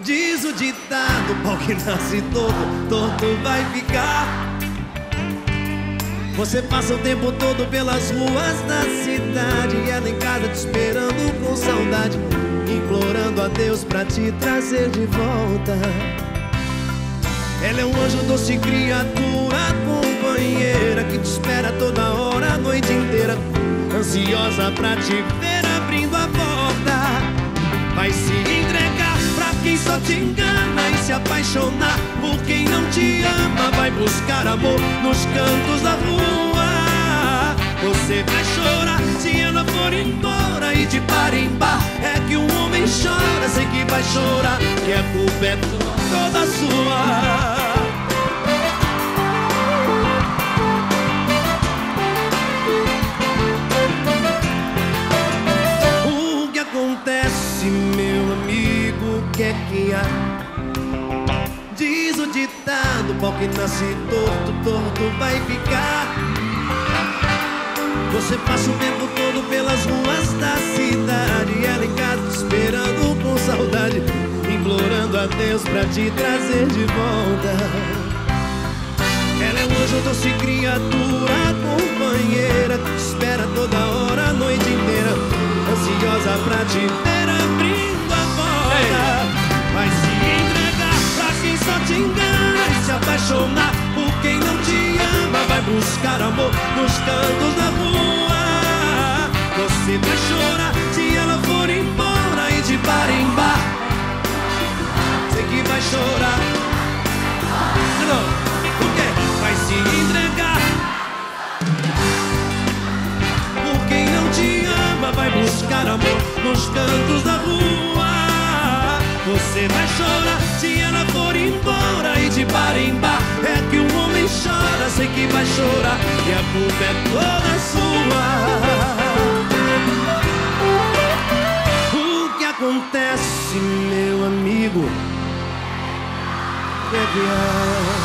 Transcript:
Diz o ditado, pau que nasce todo, torto vai ficar. Você passa o tempo todo pelas ruas da cidade e ela em casa te esperando com saudade, implorando a Deus pra te trazer de volta. Ela é um anjo, doce criatura, companheira, que te espera toda hora, a noite inteira, ansiosa pra te ver abrindo a porta. Vai se entregar pra quem só te engana e se apaixonar por quem não te ama. Vai buscar amor nos cantos da rua. Você vai chorar se ela for embora e de bar em bar. É que um homem chora, sei que vai chorar, que a culpa é toda sua. Acontece, meu amigo, o que é que há? Diz o ditado, pau que nasce torto, torto vai ficar. Você passa o tempo todo pelas ruas da cidade e ela em casa te esperando com saudade, implorando a Deus pra te trazer de volta. Ela é um anjo, doce criatura, companheira, que te espera toda hora, a noite inteira, ansiosa pra te ver abrindo a porta. Vai se entregar pra quem só te engana e se apaixonar por quem não te ama. Vai buscar amor nos cantos da rua. Você vai chorar se ela for embora e de bar em bar. Sei que vai chorar. Não, por quê? Vai se entregar por quem não te ama. Vai buscar amor nos cantos da rua. Você vai chorar se ela for embora e de bar em bar. É que um homem chora, sei que vai chorar, e a culpa é toda sua. O que acontece, meu amigo? Que é que há?